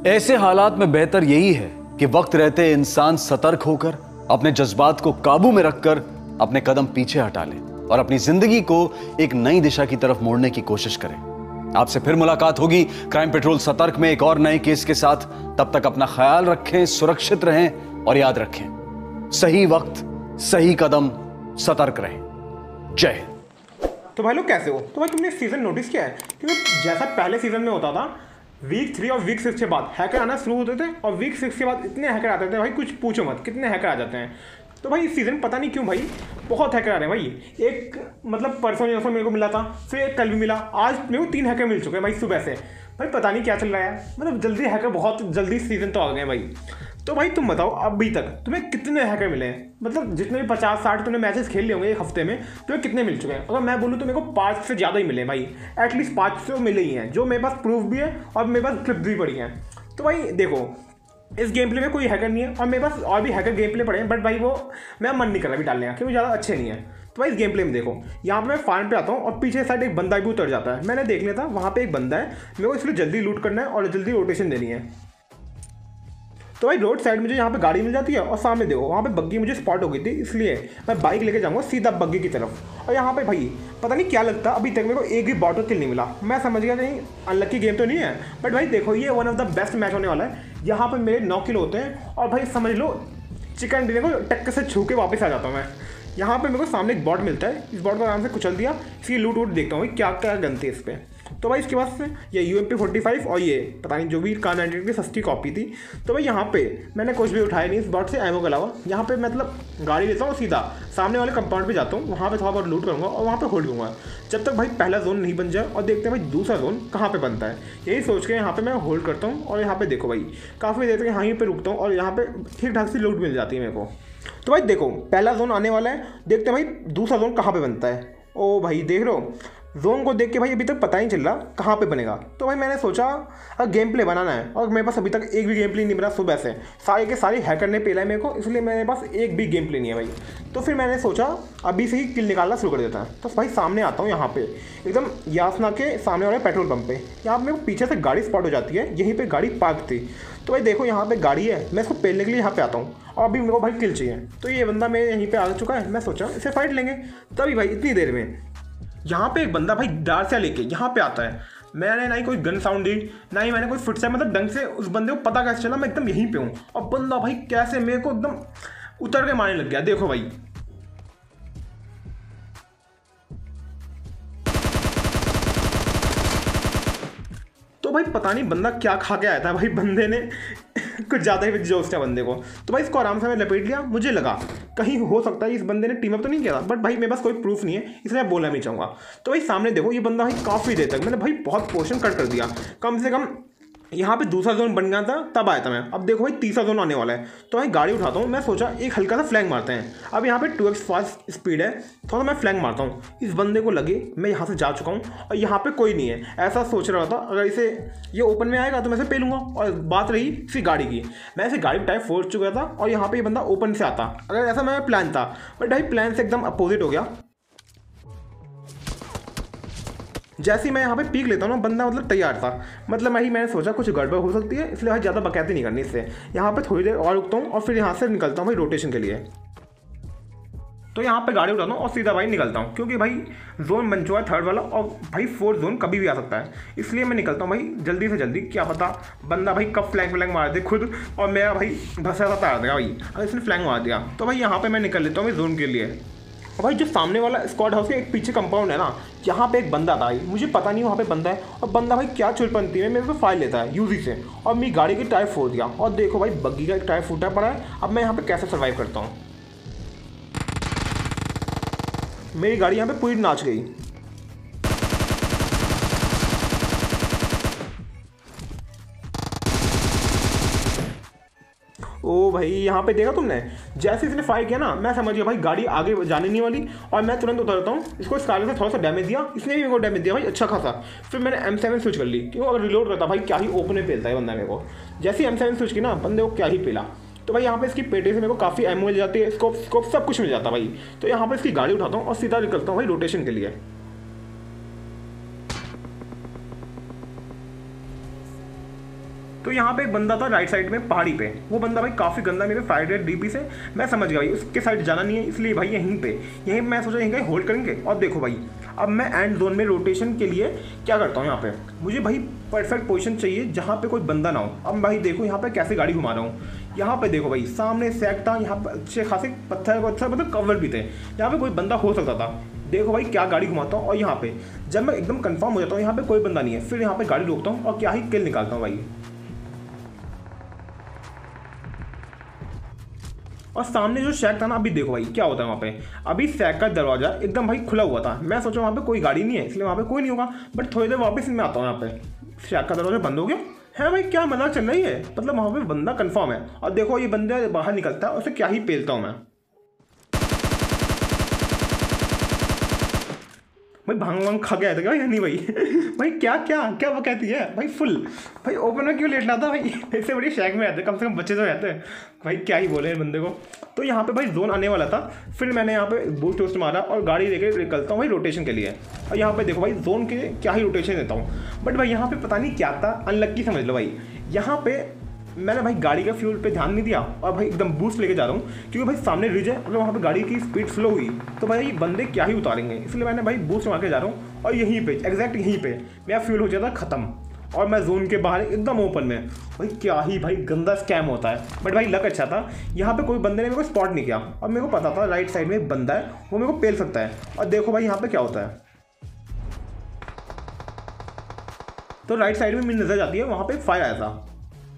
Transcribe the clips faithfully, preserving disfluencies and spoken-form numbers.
ऐसे हालात में बेहतर यही है कि वक्त रहते इंसान सतर्क होकर अपने जज्बात को काबू में रखकर अपने कदम पीछे हटा ले और अपनी जिंदगी को एक नई दिशा की तरफ मोड़ने की कोशिश करें। आपसे फिर मुलाकात होगी क्राइम पेट्रोल सतर्क में एक और नए केस के साथ। तब तक अपना ख्याल रखें, सुरक्षित रहें और याद रखें, सही वक्त सही कदम, सतर्क रहें। जय हिंद। तो भाई लोग कैसे हो? तो भाई तुमने सीजन नोटिस किया है कि जैसा पहले सीजन में होता था, वीक थ्री और वीक सिक्स के बाद हैकर आना शुरू होते थे और वीक सिक्स के बाद इतने हैकर आते थे भाई कुछ पूछो मत, कितने हैकर आ जाते हैं। तो भाई इस सीज़न पता नहीं क्यों भाई बहुत हैकर आ रहे हैं भाई। एक मतलब परसों जैसा मेरे को मिला था, फिर एक कल भी मिला, आज मेरे को तीन हैकर मिल चुके हैं भाई सुबह से। भाई पता नहीं क्या चल रहा है, मतलब जल्दी हैकर बहुत जल्दी सीज़न तो आ गए भाई। तो भाई तुम बताओ अभी तक तुम्हें कितने हैकर मिले हैं? मतलब जितने भी पचास साठ तुमने मैचेस खेल लिए होंगे एक हफ्ते में, तुम्हें कितने मिल चुके हैं? अगर मैं बोलूँ तो मेरे को पाँच से ज़्यादा ही मिले हैं भाई, एटलीस्ट पाँच सौ मिले ही हैं, जो मेरे पास प्रूफ भी है और मेरे पास क्लिप भी पड़ी हैं। तो भाई देखो इस गेम प्ले में कोई हैकर नहीं है और मेरे पास और भी हैकर गेम प्ले पड़े हैं, बट भाई वो मेरा मन नहीं कर रहा अभी डालने का क्योंकि ज़्यादा अच्छे नहीं है। तो भाई इस गेम प्ले में देखो, यहाँ पे मैं फार्म पे आता हूँ और पीछे साइड एक बंदा भी उतर जाता है। मैंने देख लिया था वहाँ पे एक बंदा है, मेरे को इसलिए जल्दी लूट करना है और जल्दी रोटेशन देनी है। तो भाई रोड साइड मुझे यहाँ पे गाड़ी मिल जाती है और सामने देखो वहाँ पे बग्गी मुझे स्पॉट हो गई थी, इसलिए मैं बाइक लेके जाऊँगा सीधा बग्गी की तरफ। और यहाँ पे भाई पता नहीं क्या लगता अभी तक मेरे को एक भी बॉटल किल नहीं मिला। मैं समझ गया कहीं अनलक्की गेम तो नहीं है, बट भाई देखो ये one of the best match होने वाला है। यहाँ पर मेरे नौ किल होते हैं और भाई समझ लो चिकन डिनर को टक्कर से छू के वापस आ जाता हूँ मैं। यहाँ पे मेरे को सामने एक बॉट मिलता है, इस बॉट को आराम से कुचल दिया, इसकी लूट वूट देखता हूँ भाई क्या क्या गन थी इस पर। तो भाई इसके बाद से ये U M P forty five और ये पता नहीं जो भी कार नाइनटी की सस्ती कॉपी थी। तो भाई यहाँ पे मैंने कुछ भी उठाया नहीं इस बॉट से एमओ के अलावा। यहाँ पे मतलब गाड़ी लेता हूँ सीधा सामने वाले कंपाउंड पे जाता हूँ, वहाँ पे थोड़ा बहुत लूट करूँगा और वहाँ पे होल्ड करूँगा जब तक भाई पहला जोन नहीं बन जाए, और देखते हैं भाई दूसरा जोन कहाँ पे बनता है। यही सोच के यहाँ पे मैं होल्ड करता हूँ और यहाँ पे देखो भाई काफ़ी देर तक यहीं पे रुकता हूँ और यहाँ पे ठीक ठाक सी लूट मिल जाती है मेरे को। तो भाई देखो पहला जोन आने वाला है, देखते हैं भाई दूसरा जोन कहाँ पे बनता है। ओ भाई देख रहे हो जोन को देख के भाई अभी तक पता नहीं चल रहा कहाँ पे बनेगा। तो भाई मैंने सोचा अगर गेम प्ले बनाना है और मेरे पास अभी तक एक भी गेम प्ले नहीं बना सुबह से, सारे के सारे हैकर ने पेला है मेरे को, इसलिए मेरे पास एक भी गेम प्ले नहीं है भाई। तो फिर मैंने सोचा अभी से ही किल निकालना शुरू कर देता है। तो भाई सामने आता हूँ यहाँ पे एकदम यासना के सामने वाले पेट्रोल पंप पे, यहाँ मेरे को पीछे से गाड़ी स्पॉट हो जाती है, यहीं पर गाड़ी पार्क थी। तो भाई देखो यहाँ पे गाड़ी है, मैं इसको पेलने के लिए यहाँ पे आता हूँ और अभी मेरे को भाई किल चाहिए। तो ये बंदा मेरे यहीं पे आ चुका है, मैं सोचा इसे फाइट लेंगे। तभी भाई इतनी देर में यहाँ पे एक बंदा भाई डार से लेके यहाँ पे आता है। मैंने ना ही कोई गन साउंड दी ना ही मैंने कोई फुट से मतलब ढंग से उस बंदे को पता कैसे चला मैं एकदम यहीं पे हूँ, और बंदा भाई कैसे मेरे को एकदम उतर के मारने लग गया। देखो भाई तो भाई पता नहीं बंदा क्या खा के आया था भाई, बंदे ने कुछ ज़्यादा ही जोश था बंदे को। तो भाई इसको आराम से मैं लपेट लिया, मुझे लगा कहीं हो सकता है इस बंदे ने टीम अप तो नहीं किया था, बट भाई मेरे पास कोई प्रूफ नहीं है इसलिए मैं बोलना नहीं चाहूँगा। तो भाई सामने देखो ये बंदा भाई काफ़ी देर तक मैंने भाई बहुत पोर्शन कट कर दिया, कम से कम यहाँ पे दूसरा जोन बन गया था तब आया था मैं। अब देखो भाई तीसरा जोन आने वाला है, तो भाई गाड़ी उठाता हूँ, मैं सोचा एक हल्का सा फ्लैंग मारते हैं। अब यहाँ पे टू एक्स फास्ट स्पीड है, थोड़ा मैं फ्लैंग मारता हूँ, इस बंदे को लगे मैं यहाँ से जा चुका हूँ और यहाँ पे कोई नहीं है, ऐसा सोच रहा था अगर इसे ये ओपन में आएगा तो मैं इसे पे लूँगा। और बात रही इसी गाड़ी की, मैं इसे गाड़ी टाइप फोड़ चुका था और यहाँ पे ये बंदा ओपन से आता, अगर ऐसा मेरा प्लान था, बट भाई प्लान से एकदम अपोजिट हो गया। जैसे ही मैं यहाँ पे पीक लेता हूँ ना बंदा मतलब तैयार था, मतलब मैं ही मैंने सोचा कुछ गड़बड़ हो सकती है, इसलिए भाई ज़्यादा बकैती नहीं करनी इससे। यहाँ पे थोड़ी देर और रुकता हूँ और फिर यहाँ से निकलता हूँ भाई रोटेशन के लिए। तो यहाँ पे गाड़ी उठाता हूँ और सीधा भाई निकलता हूँ, क्योंकि भाई जोन बन चुका है थर्ड वाला और भाई फोर्थ जोन कभी भी आ सकता है, इसलिए मैं निकलता हूँ भाई जल्दी से जल्दी। क्या पता बंदा भाई कब फ्लैंग फ्लैंग मार दे खुद और मेरा भाई भसा सा तार देगा भाई अगर इसने फ्लैंग मार दिया। तो भाई यहाँ पर मैं निकल लेता हूँ जोन के लिए। और भाई जो सामने वाला स्क्वाड हाउस के एक पीछे कंपाउंड है ना, यहाँ पे एक बंदा था भाई, मुझे पता नहीं वहाँ पे बंदा है, और बंदा भाई क्या चुलपंती में मेरे को फाइल लेता है यूजी से, और मेरी गाड़ी की टायर फोड़ दिया। और देखो भाई बग्गी का एक टायर फूटा पड़ा है, अब मैं यहाँ पे कैसे सर्वाइव करता हूँ। मेरी गाड़ी यहाँ पे पूरी नाच गई। ओ भाई यहाँ पे देखा तुमने, जैसे इसने फायर किया ना मैं समझ गया भाई गाड़ी आगे जाने नहीं वाली, और मैं तुरंत उतरता हूँ, इसको स्कारलेट से थोड़ा सा डैमेज दिया, इसने भी मेरे को डैमेज दिया भाई अच्छा खासा। फिर मैंने एम सेवन स्विच कर ली, क्योंकि अगर रिलोड करता भाई क्या ही ओपन में पेलता है बंदा मेरे को। जैसे ही एम सेवन स्विच की ना बंदे को क्या ही पेला। तो भाई यहाँ पे इसकी पेटे से मेरे को काफ़ी एमओ मिल जाती है, स्कोप स्कोप सब कुछ मिल जाता है भाई। तो यहाँ पे इसकी गाड़ी उठाता हूँ और सीधा निकलता हूँ भाई रोटेशन के लिए। तो यहाँ पे एक बंदा था राइट साइड में पहाड़ी पे, वो बंदा भाई काफ़ी गंदा मेरे फाइव रेट डीपी से, मैं समझ गया भाई उसके साइड जाना नहीं है, इसलिए भाई यहीं पे यहीं मैं सोचा यहीं कहीं होल्ड करेंगे। और देखो भाई अब मैं एंड जोन में रोटेशन के लिए क्या करता हूँ, यहाँ पे मुझे भाई परफेक्ट पोजीशन चाहिए जहाँ पे कोई बंदा ना हो। अब भाई देखो यहाँ पे कैसे गाड़ी घुमा रहा हूँ, यहाँ पे देखो भाई सामने सैक था, यहाँ पे अच्छे खासे पत्थर पत्थर मतलब कवर भी थे, यहाँ पे कोई बंदा हो सकता था। देखो भाई क्या गाड़ी घुमाता हूँ और यहाँ पे जब मैं एकदम कंफर्म हो जाता हूँ यहाँ पे कोई बंदा नहीं है, फिर यहाँ पे गाड़ी रोकता हूँ और क्या ही किल निकालता हूँ भाई। और सामने जो शैक था ना, अभी देखो भाई क्या होता है वहाँ पे, अभी शैक का दरवाजा एकदम भाई खुला हुआ था, मैं सोचा वहाँ पे कोई गाड़ी नहीं है इसलिए वहाँ पे कोई नहीं होगा, बट थोड़ी देर वापस मैं आता हूँ यहाँ पे शैक का दरवाजा बंद हो गया है। भाई क्या मजाक चल रही है, मतलब वहाँ पे बंदा कंफर्म है। और देखो ये बंदे बाहर निकलता है, उसे क्या ही पेलता हूँ मैं। भाई भांग वांग खा गया था क्या या नहीं भाई भाई क्या क्या क्या वो कहती है भाई फुल भाई ओपन में क्यों लेटना था भाई, इससे बड़ी शैक में आते कम से कम बच्चे तो रहते हैं भाई, क्या ही बोले बंदे को। तो यहाँ पे भाई जोन आने वाला था, फिर मैंने यहाँ पे बूस्ट वूस्ट मारा और गाड़ी लेके निकलता हूँ भाई रोटेशन के लिए। और यहाँ पे देखो भाई जोन के क्या ही रोटेशन देता हूँ, बट भाई यहाँ पे पता नहीं क्या था, अनलक्की समझ लो भाई। यहाँ पे मैंने भाई गाड़ी का फ्यूल पे ध्यान नहीं दिया और भाई एकदम बूस्ट लेके जा रहा हूँ, क्योंकि भाई सामने रिज है, अगर वहाँ पे गाड़ी की स्पीड स्लो हुई तो भाई बंदे क्या ही उतारेंगे, इसलिए मैंने भाई बूस्ट मार के जा रहा हूँ। और यहीं पे एग्जैक्ट यहीं पे मेरा फ्यूल हो जाता खत्म और मैं जोन के बाहर एकदम ओपन में। भाई क्या ही भाई गंदा स्कैम होता है, बट भाई लक अच्छा था, यहाँ पे कोई बंदे ने मेरे को स्पॉट नहीं किया और मेरे को पता था राइट साइड में एक बंदा है वो मेरे को पेल सकता है। और देखो भाई यहाँ पे क्या होता है, तो राइट साइड में मेरी नजर जाती है, वहाँ पे फायर आया था।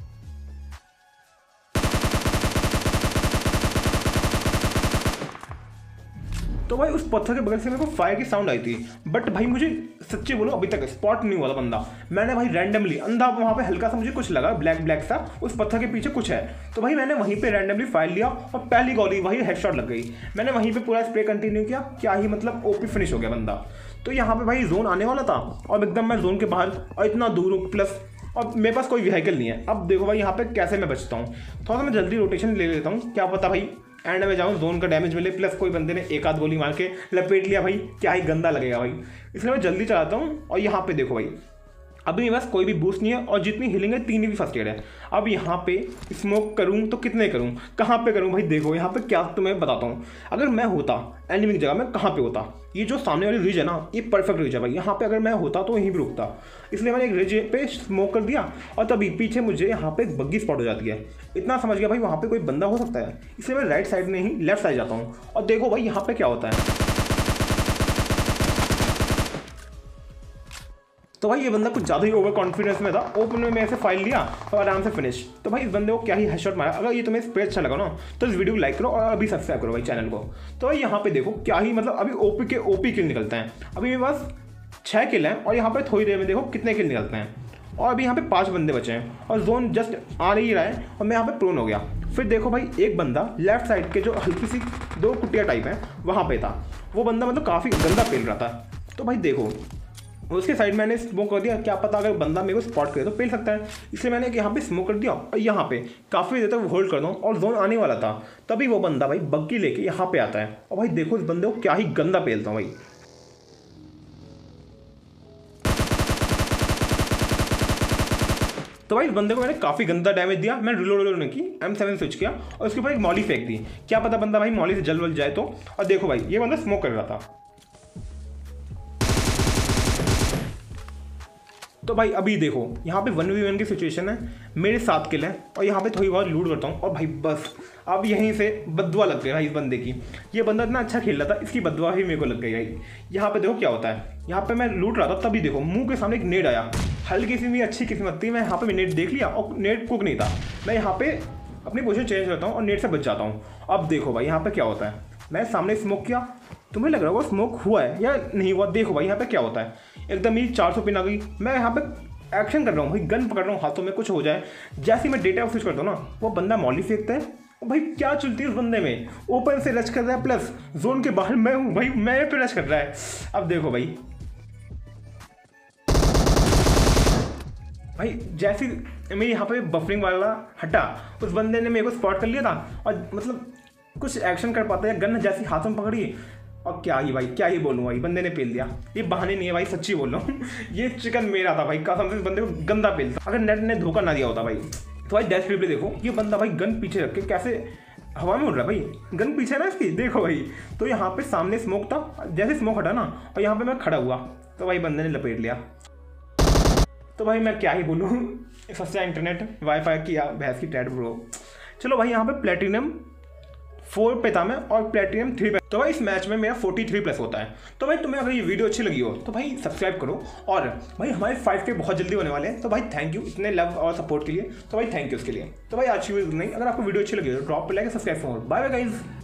तो भाई उस पत्थर के बगल से मेरे को फायर की साउंड आई थी, बट भाई मुझे सच्ची बोलो अभी तक स्पॉट नहीं हुआ था बंदा। मैंने भाई रैंडमली अंधा वहाँ पे हल्का सा मुझे कुछ लगा ब्लैक ब्लैक सा, उस पत्थर के पीछे कुछ है, तो भाई मैंने वहीं पे रैंडमली फायर लिया और पहली गोली वही हेडशॉट लग गई। मैंने वहीं पे पूरा स्प्रे कंटिन्यू किया, क्या ही मतलब ओपी फिनिश हो गया बंदा। तो यहाँ पे भाई जोन आने वाला था और एकदम मैं जोन के बाहर और इतना दूर हूँ, प्लस और मेरे पास कोई व्हीकल नहीं है। अब देखो भाई यहाँ पे कैसे मैं बचता हूँ, थोड़ा सा मैं जल्दी रोटेशन ले लेता हूँ, क्या पता भाई एंड में जाऊँ जोन का डैमेज मिले, प्लस कोई बंदे ने एक आध गोली मार के लपेट लिया भाई, क्या ही गंदा लगेगा भाई, इसलिए मैं जल्दी चलाता हूँ। और यहाँ पे देखो भाई अभी मेरे पास कोई भी बूस्ट नहीं है और जितनी हीलिंग है तीन भी फर्स्ट एड है। अब यहाँ पे स्मोक करूँ तो कितने करूँ, कहाँ पे करूँ भाई, देखो यहाँ पे क्या तुम्हें बताता हूँ। अगर मैं होता एनिमी की जगह मैं कहाँ पे होता, ये जो सामने वाली रिज है ना ये परफेक्ट रिज है भाई, यहाँ पे अगर मैं होता तो यहीं भी रुकता, इसलिए मैंने एक रिज पे स्मोक कर दिया और तभी पीछे मुझे यहाँ पे एक बग्गी स्पॉट हो जाती है। इतना समझ गया भाई वहाँ पे कोई बंदा हो सकता है, इसलिए मैं राइट साइड में ही लेफ्ट साइड जाता हूँ। और देखो भाई यहाँ पे क्या होता है, तो भाई ये बंदा कुछ ज़्यादा ही ओवर कॉन्फिडेंस में था, ओपन में मैं ऐसे फाइल लिया और आराम से फिनिश। तो भाई इस बंदे को क्या ही हेडशॉट मारा। अगर ये तुम्हें स्प्रे अच्छा लगा ना तो इस वीडियो को लाइक करो और अभी सब्सक्राइब करो भाई चैनल को। तो भाई यहाँ पे देखो क्या ही मतलब अभी ओपी के ओपी किल निकलते हैं, अभी मेरे पास छः किल हैं और यहाँ पर थोड़ी देर में देखो कितने किल निकलते हैं। और अभी यहाँ पे पाँच बंदे बचे हैं और जोन जस्ट आ नहीं रहा है और मैं यहाँ पे प्रोन हो गया। फिर देखो भाई एक बंदा लेफ्ट साइड के जो हल्की सी दो कुटिया टाइप है वहाँ पे था, वो बंदा मतलब काफ़ी गंदा पेल रहा था। तो भाई देखो उसके साइड मैंने स्मोक कर दिया, क्या पता अगर बंदा मेरे को स्पॉट करे तो पेल सकता है, इसलिए मैंने यहाँ पे स्मोक कर दिया और यहाँ पे काफ़ी देर तक होल्ड कर दूँ और जोन आने वाला था। तभी वो बंदा भाई बग्गी लेके यहाँ पे आता है और भाई देखो इस बंदे को क्या ही गंदा पेलता हूँ भाई। तो भाई इस बंदे को मैंने काफ़ी गंदा डैमेज दिया, मैंने रिलोड रिलोड नहीं की, एम सेवन स्विच किया और उसके ऊपर एक मॉली फेंक दी, क्या पता बंदा भाई मॉली से जल वल जाए तो। और देखो भाई ये बंदा स्मोक कर रहा था। तो भाई अभी देखो यहाँ पे वन वी वन की सिचुएशन है, मेरे सात किल हैं और यहाँ पे थोड़ी बहुत लूट करता हूँ और भाई बस अब यहीं से बदुआ लग गई भाई इस बंदे की। ये बंदा इतना अच्छा खेल रहा था, इसकी बदुआ ही मेरे को लग गई भाई। यहाँ पे देखो क्या होता है, यहाँ पे मैं लूट रहा था तभी देखो मुंह के सामने एक नेट आया, हल्की सी भी अच्छी किस्मत थी, मैं यहाँ पे नेट देख लिया और नेट कुक नहीं था, मैं यहाँ पे अपनी पोजीशन चेंज करता हूँ और नेट से बच जाता हूँ। अब देखो भाई यहाँ पे क्या होता है, मैं सामने स्मोक किया, तुम्हें लग रहा होगा स्मोक हुआ है या नहीं हुआ, देखो भाई यहाँ पे क्या होता है, एकदम ही चार सौ पिन आ गई, मैं यहाँ पे एक्शन कर रहा हूँ भाई, गन पकड़ रहा हूँ हाथों में, कुछ हो जाए। जैसे ही मैं डेटा स्विच करता हूँ ना वो बंदा मॉली फेंकता है और भाई क्या चलती है उस बंदे में, ओपन से रश कर रहा है प्लस जोन के बाहर मैं हूँ भाई, मेरे पे रश कर रहा है। अब देखो भाई भाई जैसे मेरे यहाँ पे बफरिंग वाला हटा, उस बंदे ने मेरे को स्पॉट कर लिया था और मतलब कुछ एक्शन कर पाता है, गन जैसी हाथों में पकड़ी और क्या ही भाई, क्या ही बोलूँ भाई, बंदे ने पेल दिया। ये बहाने नहीं है भाई, सच्ची बोल रहा हूँ। ये चिकन मेरा था भाई, कसम से इस बंदे को गंदा पेलता। अगर नेट ने धोखा ना दिया होता भाई, तो भाई डेथ रिप्ले देखो, ये बंदा भाई गन पीछे रख के कैसे हवा में उड़ रहा है भाई, गन पीछे है ना इसकी, देखो भाई। तो यहाँ पे सामने स्मोक था, जैसे स्मोक हटा ना और यहाँ पे मैं खड़ा हुआ तो भाई बंदे ने लपेट लिया। तो भाई मैं क्या ही बोलूँ, सस्ता इंटरनेट, वाईफाई की भैंस की टैट ब्रो। चलो भाई यहाँ पे प्लेटिनम फोर पे था मैं और प्लेटिनम थ्री पे। तो भाई इस मैच में मेरा फोर्टी थ्री प्लस होता है। तो भाई तुम्हें अगर ये वीडियो अच्छी लगी हो तो भाई सब्सक्राइब करो। और भाई हमारे फाइव के बहुत जल्दी होने वाले हैं, तो भाई थैंक यू इतने लव और सपोर्ट के लिए। तो भाई थैंक यू उसके लिए। तो भाई आज की वीडियो नहीं, अगर आपको वीडियो अच्छी लगी हो तो ड्रॉप पे लाइक सब्सक्राइब करो। Bye bye guys.